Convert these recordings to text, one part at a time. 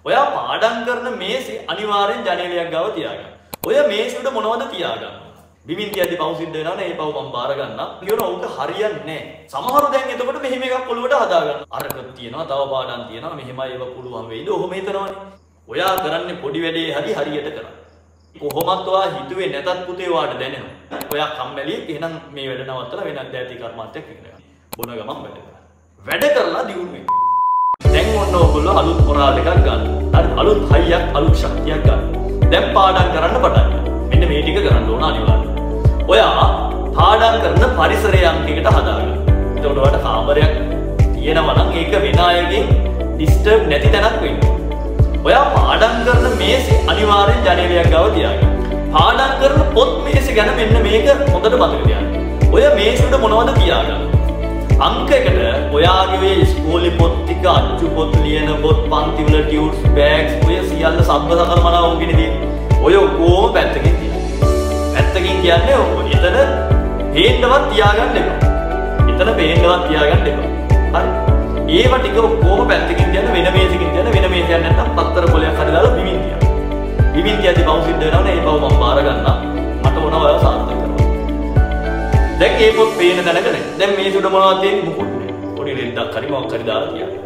ඔයා පාඩම් කරන මේසේ අනිවාර්යෙන් ජනේලයක් ගාව තියාගන්න. ඔය මේසෙ උඩ මොනවද තියාගන්න? බිමින් තියද්දි පව් සිද්ධ වෙනවනේ ඒ පව් මම බාර ගන්නම්. කියන උන්ට හරියන්නේ නැහැ. සමහරු දැන් එතකොට මෙහෙම එකක් ඔළුවට හදා ගන්න. අරක තියෙනවා, තව පාඩම් තියෙනවා, මෙහෙමයි ඒව පුළුවන් වෙයිද? ඔහොම හිතනවනේ. ඔයා කරන්නේ පොඩි වැඩේ හරියට කරන්න. කොහොමත් ඔයා හිතුවේ නැතත් පුතේ වාට දැනෙනවා. ඔයා කම්මැලි එහෙනම් මේ වැඩ නවත්තලා වෙනත් දැති කර්මාන්තයක් ඉගෙන ගන්න. බොන ගමන් වැඩ කරන්න. වැඩ කරලා දියුණු වෙන්න. දැන් ඔන්න ඔයගොල්ලෝ අලුත් මොරාල් එකක් ගන්න. හරි අලුත් හයියක් අලුත් ශක්තියක් ගන්න. දැන් පාඩම් කරන්න පටන් ගන්න. මෙන්න මේ ටික කරන්න ඕන අනිවාර්යයෙන්. ඔයා පාඩම් කරන පරිසරය අංකයකට හදාගන්න. එතකොට ඔයාලට කාමරයක් තියෙනවා නම් ඒක වෙන අයගෙන් ඩිස්ටර්බ් නැති තැනක් වෙන්න. ඔයා පාඩම් කරන මේසේ අනිවාර්යෙන් ජනේලයක් ගාව තියාගන්න. පාඩම් කරන පොත් මේසේ ගැන මෙන්න මේක හොඳට මතක තියාගන්න. ඔය මේසෙ උඩ මොනවද තියාගන්න? අංකයකට ඔයාගේ ඉස්කෝලේ පොත් ටික, අච්චු පොත්, ලියන පොත්, පන්ති වල ටියුට්ස්, බෑග්ස් ඔය සියල්ල සම්බ සකල මනාව ඔගෙනදී ඔය කොහොම පැත්තකින් තියන්න. පැත්තකින් කියන්නේ එතන පේන්නවත් තියාගන්න එපා. එතන පේන්නවත් තියාගන්න එපා. හරි. ඒව ටික කොහොම පැත්තකින් තියන්න, වෙන මේසකින් තියන්න, වෙන මේසයක් නැත්නම් පත්තර පොලයක් හරි දාලා බිමින් තියන්න. බිමින් තියද්දි පව් සිද්ධ වෙනවනේ ඒ පව් මම බාර ගන්නම්. මට ඕන ඔයාව සාර්ථක කරන්න. දැන් මේ පොත් පේන දැනග නැහැ. දැන් මේ සුඩ මොනවද තියෙන්නේ? මුකුත් නෑ. පොඩි රෙද්දක් හරි මොකක් හරි දාලා තියන්න.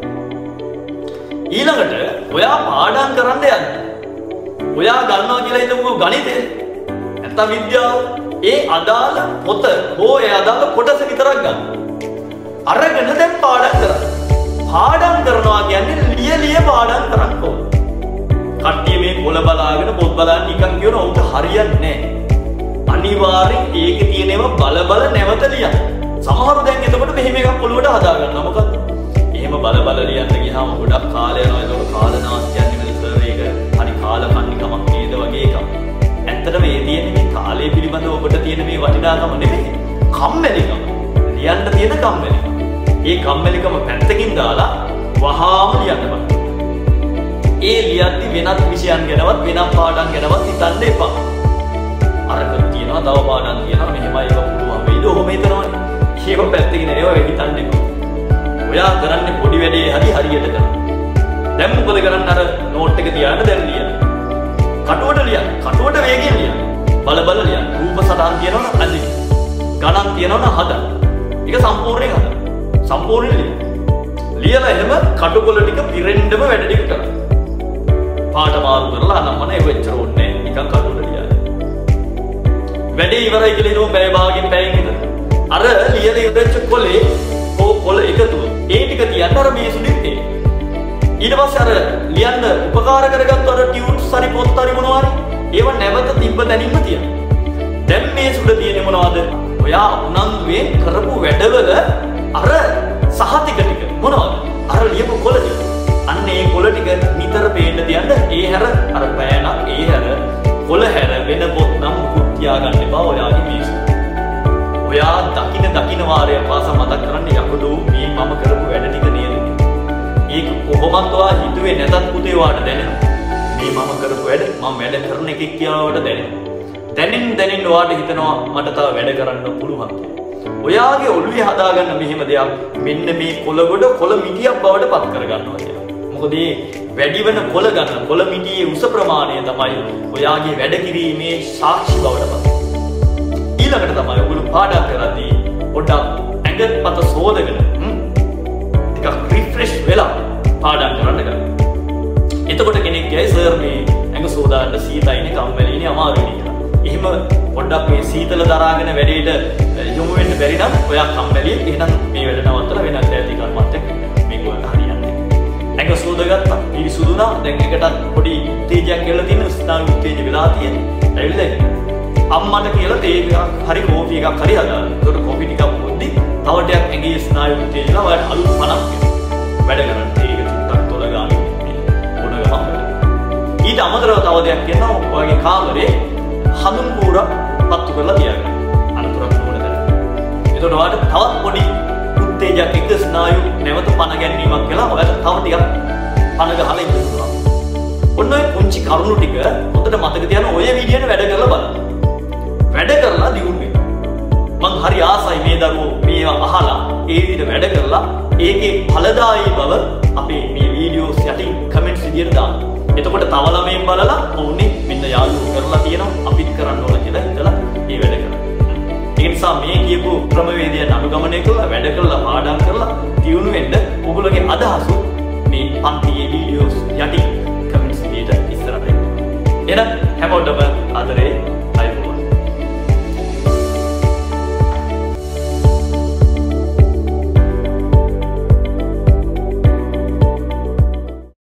ඊළඟට ඔයා පාඩම් කරන්න යන්න. ඔයා ගන්නවා කියලා හිතමුකෝ ගණිතය. නැත්නම් විද්‍යාව. ඒ අදාළ පොත හෝ ඒ අදාළ කොටස විතරක් ගන්න. අරගෙන දැන් පාඩම් කරන්න. පාඩම් කරනවා කියන්නේ ලිය පාඩම් කරන්න ඕන. කට්ටිය මේ පොළ බලාගෙන පොත් බලාගෙන නිකන් කියන උන්ට හරියන්නේ නැහැ. අනිවාර්යෙන් ඒකේ තියෙන ඒවා බල නැවත ලියන්න. සමහරව දැන් එතකොට මෙහෙම එකක් ඔළුවට හදා ගන්නවා. මොකද්ද? එහෙම බල ලියන්න ගියාම ගොඩක් කාලය යනවා. ඒක කාලනාස්තියක් නෙමෙයි සර් ඒක. හරි කාලකන්නිකමක් නේද වගේ එකක්. ඇත්තටම මේ තියෙන මේ කාලය පිළිබඳව ඔබට තියෙන මේ වටිනාකම නෙමෙයි. කම්මැලිකම. ලියන්න තියෙන කම්මැලිකම. ඒ කම්මැලිකම පැත්තකින් දාලා වහාම ලියන්න බෑ. ඒ ලියද්දි වෙනත් විෂයන් ගැනවත් වෙනත් පාඩම් ගැනවත් හිතන්න එපා. අරක තියනවා, තව පාඩම් තියනවා, මෙහෙමයි ඒක පුළුවන් වෙයිද? ඔහොම හිතනවනේ. ඒක පැත්තකින් ඒවා හිතන්න එපා. ඔයා කරන්නේ පොඩි වැඩේ හරියට කරන්න. දැන් මොකද කරන්නේ? අර නෝට් එක තියාගෙන දැන් ලියන්න. කටුවට ලියන්න. කටුවට වේගෙන් ලියන්න. බල ලියන්න. රූප සටහන් තියනවනම් අදින්න. ගණන් තියනවනම් හදන්න. ඒක සම්පූර්ණයෙන් හදන්න. සම්පූර්ණයෙන් ලියන්න. ලියලා එහෙම කටුකොළ ටික පිරෙන්නම වැඩ ටික කරන්න. පාට මාරු කරලා අනම්මන ඒක වෙච්චර ඕනේ නිකන් කටුවට ලියන්න. වැඩේ ඉවරයි කියලා හිතුවම බෑ භාගෙන් පැයෙන් විතර. අර ලියලා ඉවරච්ච කොලේ කොළ එකතුව. ඒ ටික තියන්න අර මේසුලින් තියෙන. ඊට පස්සේ අර ලියන්න උපකාර කරගත්තු අර ටියුට්ස් හරි පොත් හරි මොනවා හරි ඒව නැවත තිබ්බ තැනින්ම තියන්න. දැන් මේසුල තියෙන්නේ මොනවද? ඔයා උනන්දුවෙන් කරපු වැඩවල අර සහතික ටික මොනවද? අර ලියපු කොළ ටික. අන්න ඒ කොළ ටික නිතර පේන්න තියන්න. ඒ හැර අර පෑනක් ඒ හැර කොළ හැර වෙන පොත් නම් තියාගන්න එපා ඔයාගේ මේසෙ. ඔයා දකින වාරයක් පාසා මතක් කරන්න යකඩෝ මේ මම කරපු වැඩ ටික නේද? ඒක කොහොමද ඔයා හිතුවේ නැතත් පුතේ වාට දැනෙනවා. මේ මම කරපු වැඩ මම වැඩ කරන එකෙක් කියලා වට දැනෙනවා. දැනෙන්න ඔයාට හිතනවා මට තව වැඩ කරන්න පුළුවන් කියලා. ඔයාගේ ඔළුවේ හදාගන්න මෙහෙම දෙයක් මෙන්න මේ කොළ මිටියක් බවට පත් කරගන්නවා කියලා. මොකද මේ වැඩි වෙන කොළ ගන්න කොළ මිටියේ උස ප්‍රමාණය තමයි ඔයාගේ වැඩ කිරීමේ සාක්ෂි බවට පත්. ඊළඟට තමයි ඔයගොල්ලෝ පාඩම් කරද්දී පොඩ්ඩක් ඇඟපත සෝදගෙන ටිකක් රිෆ්‍රෙෂ් වෙලා පාඩම් කරන්න ගන්න. එතකොට කෙනෙක් කියයි සර් මේ ඇඟ සෝදාන්න සීතයිනේ කම්මැලිනේ අමාරුයිනේ කියලා. එහෙම පොඩ්ඩක් මේ සීතල දරාගෙන වැඩේට යොමු වෙන්න බැරි නම් ඔයා කම්මැලි එහෙනම් මේ වැඩ නවත්තලා වෙනත් දැති කර්මන්තයක් මේක ඔයාලට හරියන්නේ. ඇඟ සෝදගත්තා පිරිසුදුනා දැන් එකටත් පොඩි උත්තේජයක් කියලා තියෙන ස්නායු උත්තේජ වෙලා තියෙන්නේ. ඇවිල්ලා අම්මට කියලා තේ එකක් හරි කෝපි එකක් හරි හදාගන්න. ඒකට කෝපි ටිකක් පොඩි තව ටිකක් ඇඟේ ස්නායු උත්තේජලා ඔයාලට අලුත් 50ක් වැඩ කරන්න. ඒක චුට්ටක් තොල ගන්න ඕන ගමන්. ඊට අමතරව තව දෙයක් කියනවා ඔයාගේ කාමරේ හඳුන් කූරක් පත්තු කරලා තියාගන්න. අනතුරක් නොවන තැන. එතකොට ඔයාලට තවත් පොඩි උත්තේජයක් එක්ක ස්නායු නැවත පණ ගැනීමක් කියලා ඔයාලට තව ටිකක් පණ ගහලා ඉන්න පුළුවන්. ඔන්න ඔය පුංචි කරුණු ටික හොඳට මතක තියාගෙන ඔය විදිහට වැඩ කරලා බලන්න. වැඩ කරලා දියුණු වෙන්න. මං හරි ආසයි මේ දරුවෝ මේවා අහලා ඒ විදිහට වැඩ කරලා ඒකේ ඵලදායී බව අපේ මේ වීඩියෝස් යටින් කමෙන්ට්ස් විදියට දාන්න. එතකොට තව ළමයින් බලලා ඔවුනේ මෙන්න යාළුවෝ කරලා තියෙනවා අපිත් කරන්න ඕන කියලා හිතලා ඒ වැඩ කරනවා. ඒ නිසා මේ කියපු ක්‍රමවේදය අනුගමනය කරලා වැඩ කරලා පාඩම් කරලා දියුණු වෙන්න ඔයගොල්ලෝගේ අදහස් මේ පන්තියේ වීඩියෝස් යටි කමෙන්ට්ස් විදියට ඉස්සරහට එන්න. එහෙනම් හැමෝටම ආදරේ